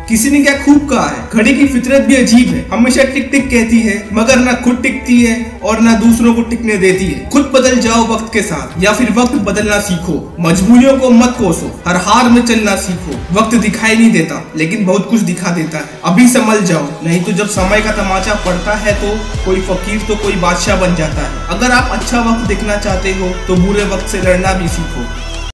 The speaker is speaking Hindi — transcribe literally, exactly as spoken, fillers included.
किसी ने क्या खूब कहा है, घड़ी की फितरत भी अजीब है, हमेशा टिक टिक कहती है मगर ना खुद टिकती है और ना दूसरों को टिकने देती है। खुद बदल जाओ वक्त के साथ या फिर वक्त बदलना सीखो। मजबूरियों को मत कोसो, हर हार में चलना सीखो। वक्त दिखाई नहीं देता लेकिन बहुत कुछ दिखा देता है। अभी संभल जाओ, नहीं तो जब समय का तमाचा पड़ता है तो कोई फकीर तो कोई बादशाह बन जाता है। अगर आप अच्छा वक्त देखना चाहते हो तो बुरे वक्त से लड़ना भी सीखो।